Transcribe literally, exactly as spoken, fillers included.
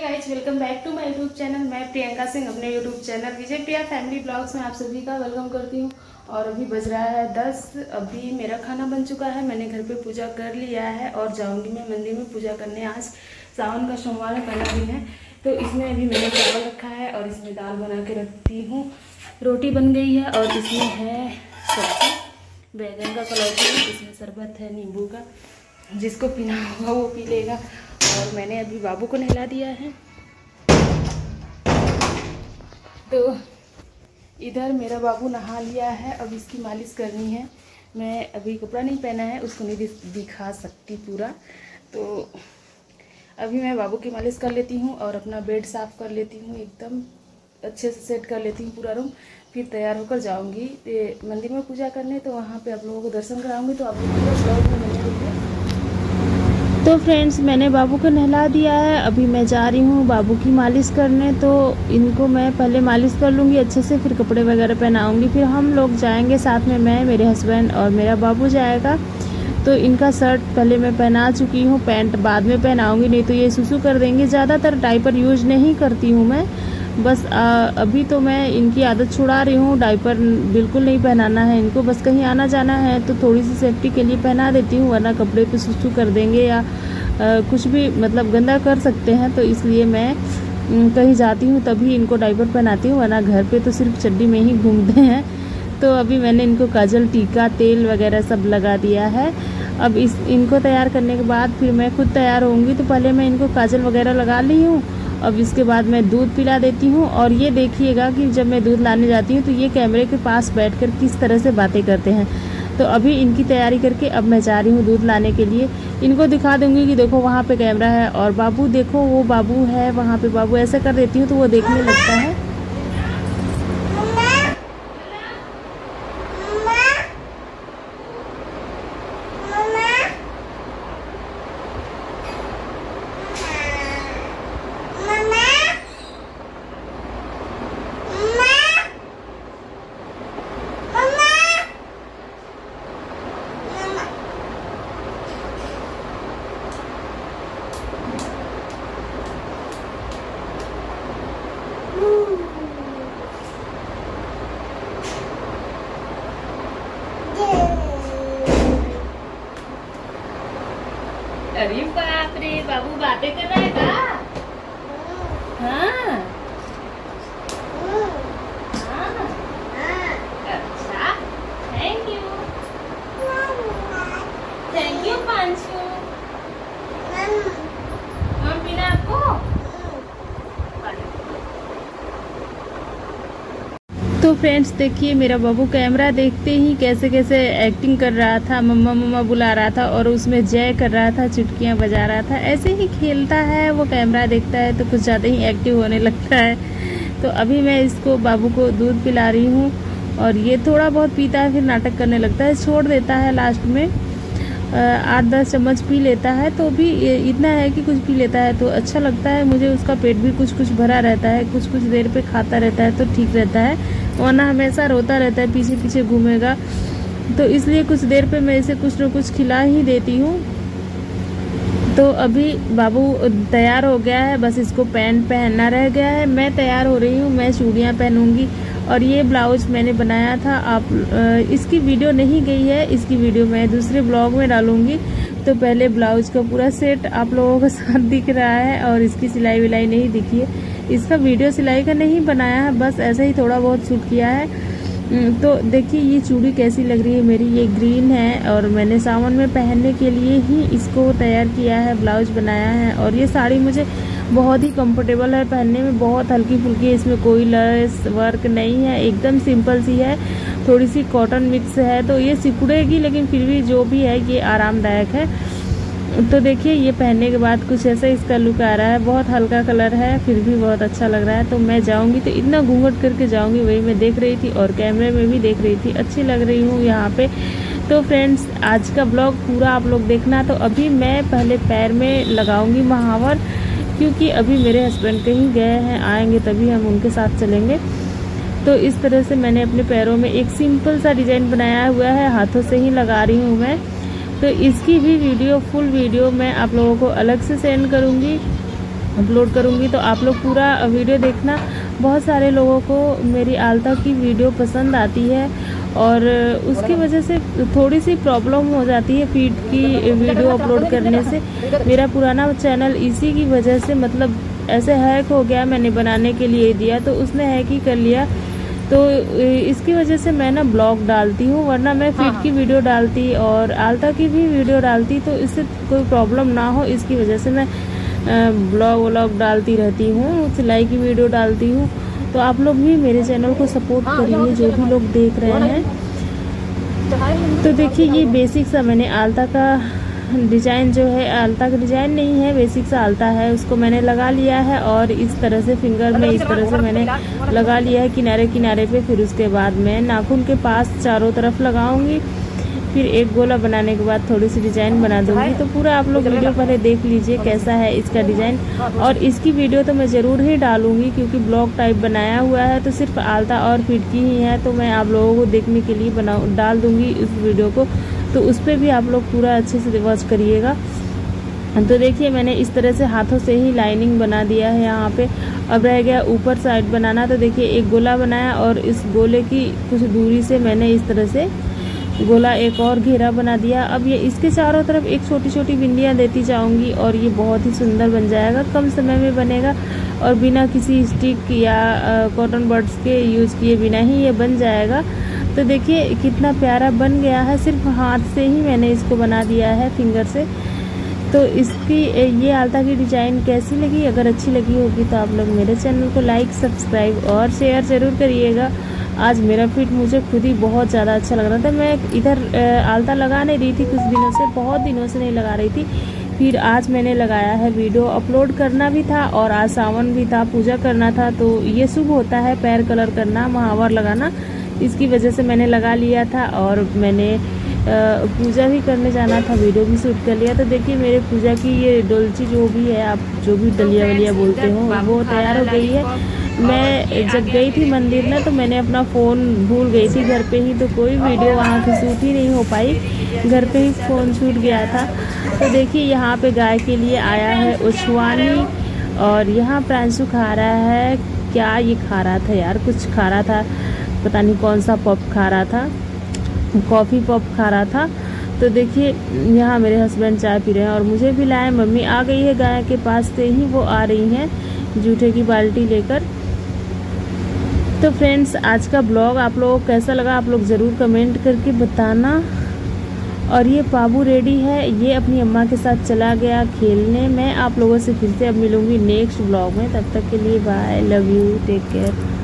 Guys, welcome back to my YouTube channel. मैं प्रियंका सिंह अपने YouTube channel Vijay Priya family blogs में आप सभी का वेलकम करती हूँ। और अभी बज रहा है दस। अभी मेरा खाना बन चुका है, मैंने घर पे पूजा कर लिया है और जाऊंगी मैं मंदिर में पूजा करने। आज सावन का सोमवार है, पहला दिन है। तो इसमें अभी मैंने चावल रखा है और इसमें दाल बना के रखती हूँ। रोटी बन गई है और इसमें है सब्जी बैगन का कलौजी, इसमें शरबत है नींबू का, जिसको पीना होगा वो पी लेगा। और मैंने अभी बाबू को नहला दिया है। तो इधर मेरा बाबू नहा लिया है, अब इसकी मालिश करनी है। मैं अभी कपड़ा नहीं पहना है, उसको नहीं दिखा सकती पूरा। तो अभी मैं बाबू की मालिश कर लेती हूँ और अपना बेड साफ़ कर लेती हूँ, एकदम अच्छे से सेट कर लेती हूँ पूरा रूम। फिर तैयार होकर जाऊँगी मंदिर में पूजा करने। तो वहाँ पे आप लोगों को दर्शन कराऊँगी, तो आप लोग पूरा ब्लॉग में बने रहिए। तो फ्रेंड्स, मैंने बाबू को नहला दिया है, अभी मैं जा रही हूँ बाबू की मालिश करने। तो इनको मैं पहले मालिश कर लूँगी अच्छे से, फिर कपड़े वगैरह पहनाऊँगी। फिर हम लोग जाएंगे साथ में, मैं, मेरे हस्बैंड और मेरा बाबू जाएगा। तो इनका शर्ट पहले मैं पहना चुकी हूँ, पैंट बाद में पहनाऊँगी, नहीं तो ये सुसु कर देंगे। ज़्यादातर डायपर यूज नहीं करती हूँ मैं, बस आ, अभी तो मैं इनकी आदत छुड़ा रही हूँ। डायपर बिल्कुल नहीं पहनाना है इनको, बस कहीं आना जाना है तो थोड़ी सी सेफ्टी के लिए पहना देती हूँ, वरना कपड़े पे सुसु कर देंगे या आ, कुछ भी मतलब गंदा कर सकते हैं। तो इसलिए मैं कहीं जाती हूँ तभी इनको डायपर पहनाती हूँ, वरना घर पे तो सिर्फ चड्डी में ही घूमते हैं। तो अभी मैंने इनको काजल, टीका, तेल वगैरह सब लगा दिया है। अब इस इनको तैयार करने के बाद फिर मैं खुद तैयार होंगी। तो पहले मैं इनको काजल वगैरह लगा ली हूँ, अब इसके बाद मैं दूध पिला देती हूँ। और ये देखिएगा कि जब मैं दूध लाने जाती हूँ तो ये कैमरे के पास बैठकर किस तरह से बातें करते हैं। तो अभी इनकी तैयारी करके अब मैं जा रही हूँ दूध लाने के लिए। इनको दिखा दूंगी कि देखो वहाँ पे कैमरा है और बाबू देखो वो बाबू है वहाँ पे, बाबू ऐसे कर देती हूँ तो वो देखने लगता है। अरे बाप रे, बाबू बातें कर रहा है का? हाँ हाँ, अच्छा, thank you thank you Panchu. हम पीना आपको? तो फ्रेंड्स देखिए, मेरा बाबू कैमरा देखते ही कैसे कैसे एक्टिंग कर रहा था, मम्मा मम्मा बुला रहा था और उसमें जय कर रहा था, चुटकियां बजा रहा था। ऐसे ही खेलता है वो, कैमरा देखता है तो कुछ ज़्यादा ही एक्टिव होने लगता है। तो अभी मैं इसको बाबू को दूध पिला रही हूँ और ये थोड़ा बहुत पीता है, फिर नाटक करने लगता है, छोड़ देता है लास्ट में। आठ दस चम्मच पी लेता है, तो भी इतना है कि कुछ पी लेता है तो अच्छा लगता है मुझे। उसका पेट भी कुछ कुछ भरा रहता है, कुछ कुछ देर पे खाता रहता है तो ठीक रहता है, वरना हमेशा रोता रहता है, पीछे पीछे घूमेगा। तो इसलिए कुछ देर पे मैं इसे कुछ न कुछ खिला ही देती हूँ। तो अभी बाबू तैयार हो गया है, बस इसको पैंट पहनना रह गया है। मैं तैयार हो रही हूँ, मैं चूड़ियाँ पहनूंगी। और ये ब्लाउज मैंने बनाया था, आप इसकी वीडियो नहीं गई है, इसकी वीडियो मैं दूसरे ब्लॉग में डालूंगी। तो पहले ब्लाउज का पूरा सेट आप लोगों के साथ दिख रहा है और इसकी सिलाई विलाई नहीं दिखी है। इसका वीडियो सिलाई का नहीं बनाया है, बस ऐसे ही थोड़ा बहुत शूट किया है। तो देखिए ये चूड़ी कैसी लग रही है मेरी, ये ग्रीन है और मैंने सावन में पहनने के लिए ही इसको तैयार किया है, ब्लाउज बनाया है। और ये साड़ी मुझे बहुत ही कंफर्टेबल है पहनने में, बहुत हल्की फुल्की है, इसमें कोई लेस वर्क नहीं है, एकदम सिंपल सी है, थोड़ी सी कॉटन मिक्स है। तो ये सिकुड़ेगी लेकिन फिर भी जो भी है ये आरामदायक है। तो देखिए ये पहनने के बाद कुछ ऐसा इसका लुक आ रहा है, बहुत हल्का कलर है फिर भी बहुत अच्छा लग रहा है। तो मैं जाऊंगी तो इतना घूंघट करके जाऊंगी, वही मैं देख रही थी और कैमरे में भी देख रही थी, अच्छी लग रही हूँ यहाँ पे। तो फ्रेंड्स आज का ब्लॉग पूरा आप लोग देखना। तो अभी मैं पहले पैर में लगाऊंगी महावर, क्योंकि अभी मेरे हस्बैंड कहीं गए हैं, आएंगे तभी हम उनके साथ चलेंगे। तो इस तरह से मैंने अपने पैरों में एक सिंपल सा डिजाइन बनाया हुआ है, हाथों से ही लगा रही हूँ मैं। तो इसकी भी वीडियो, फुल वीडियो मैं आप लोगों को अलग से सेंड करूँगी। अपलोड करूँगी तो आप लोग पूरा वीडियो देखना। बहुत सारे लोगों को मेरी आलता की वीडियो पसंद आती है और उसकी वजह से थोड़ी सी प्रॉब्लम हो जाती है फीड की वीडियो अपलोड करने से। मेरा पुराना चैनल इसी की वजह से मतलब ऐसे हैक हो गया, मैंने बनाने के लिए दिया तो उसने हैक ही कर लिया। तो इसकी वजह से मैं ना ब्लॉग डालती हूँ, वरना मैं फीड की वीडियो डालती और आलता की भी वीडियो डालती, तो इससे कोई प्रॉब्लम ना हो इसकी वजह से मैं ब्लॉग व्लॉग डालती रहती हूँ, सिलाई की वीडियो डालती हूँ। तो आप लोग भी मेरे चैनल को सपोर्ट करिए जो भी लोग देख रहे हैं। तो देखिए ये बेसिक सा मैंने आलता का डिज़ाइन जो है, आलता का डिज़ाइन नहीं है, बेसिक सा आलता है, उसको मैंने लगा लिया है और इस तरह से फिंगर में इस तरह से मैंने लगा लिया है किनारे किनारे पे। फिर उसके बाद मैं नाखून के पास चारों तरफ लगाऊंगी, फिर एक गोला बनाने के बाद थोड़ी सी डिज़ाइन बना दूंगी। तो पूरा आप लोग वीडियो पहले देख लीजिए कैसा है इसका डिज़ाइन, और इसकी वीडियो तो मैं ज़रूर ही डालूंगी क्योंकि ब्लॉग टाइप बनाया हुआ है तो सिर्फ आलता और फीड की ही है, तो मैं आप लोगों को देखने के लिए बना डाल दूंगी इस वीडियो को। तो उस पर भी आप लोग पूरा अच्छे से वॉच करिएगा। तो देखिए मैंने इस तरह से हाथों से ही लाइनिंग बना दिया है यहाँ पे। अब रह गया ऊपर साइड बनाना। तो देखिए एक गोला बनाया और इस गोले की कुछ दूरी से मैंने इस तरह से गोला एक और घेरा बना दिया। अब ये इसके चारों तरफ एक छोटी छोटी बिंदियाँ देती जाऊंगी और ये बहुत ही सुंदर बन जाएगा, कम समय में बनेगा और बिना किसी स्टिक या कॉटन बड्स के यूज़ किए बिना ही ये बन जाएगा। तो देखिए कितना प्यारा बन गया है, सिर्फ हाथ से ही मैंने इसको बना दिया है फिंगर से। तो इसकी ये आलता की डिज़ाइन कैसी लगी? अगर अच्छी लगी होगी तो आप लोग मेरे चैनल को लाइक सब्सक्राइब और शेयर ज़रूर करिएगा। आज मेरा फिट मुझे खुद ही बहुत ज़्यादा अच्छा लग रहा था। मैं इधर आलता लगा नहीं रही थी कुछ दिनों से, बहुत दिनों से नहीं लगा रही थी, फिर आज मैंने लगाया है। वीडियो अपलोड करना भी था और आज सावन भी था, पूजा करना था, तो ये शुभ होता है पैर कलर करना, महावर लगाना, इसकी वजह से मैंने लगा लिया था। और मैंने पूजा भी करने जाना था, वीडियो भी शूट कर लिया। तो देखिए मेरे पूजा की ये डोलची जो भी है, आप जो भी दलिया वलिया बोलते हो, वो तैयार हो गई है। मैं जब गई थी मंदिर में तो मैंने अपना फ़ोन भूल गई थी घर पे ही, तो कोई वीडियो वहाँ की शूट ही नहीं हो पाई, घर पे ही फ़ोन छूट गया था। तो देखिए यहाँ पे गाय के लिए आया है उछवानी और यहाँ प्रांशु खा रहा है, क्या ये खा रहा था यार, कुछ खा रहा था, पता नहीं कौन सा पप खा रहा था, कॉफ़ी पप खा रहा था। तो देखिए यहाँ मेरे हस्बैंड चाय पी रहे हैं और मुझे भी लाए। मम्मी आ गई है गाय के पास से ही, वो आ रही हैं जूठे की बाल्टी लेकर। तो फ्रेंड्स आज का ब्लॉग आप लोगों को कैसा लगा आप लोग ज़रूर कमेंट करके बताना। और ये बाबू रेडी है, ये अपनी अम्मा के साथ चला गया खेलने। मैं आप लोगों से फिर से अब मिलूँगी नेक्स्ट ब्लॉग में, तब तक के लिए bye, love you, take care.